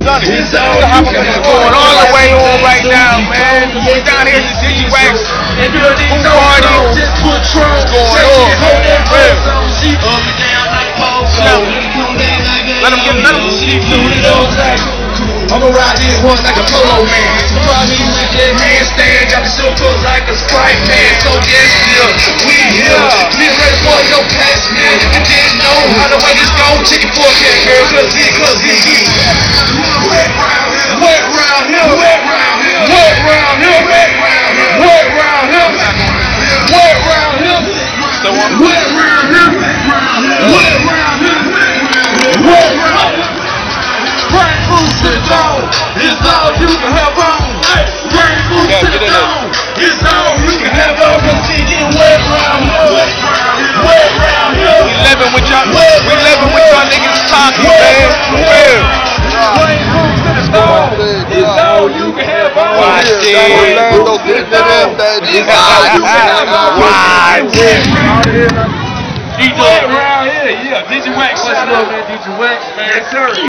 What's going all the way on right now, man? We down here at the DigiWaxx pool party. What's going on? Let him I'ma ride this one like a polo man. Surprise me with that handstand. Got the show clothes like a Sprite man. So yes, still, we here. Get ready for your past man. You didn't know how the way this go. Chicken pork cat girl, cause he wet round here. Wet round here. Wet round here. Wet round here. Wet round here. Wet round here. Wet round here. Wet round here. Wet round here. Wet round here. Brain boosted on, it's all you can have on. Brain boosted on, it's all you can have on. Cause she get wet round here, wet round here. We living with y'all niggas talking, man. Brain boosted on, it's all you can have on. Watch it. It's all you can have on. Watch it. Wet round here, yeah. DigiWaxx, what's up, man? DigiWaxx, man. Yes, sir.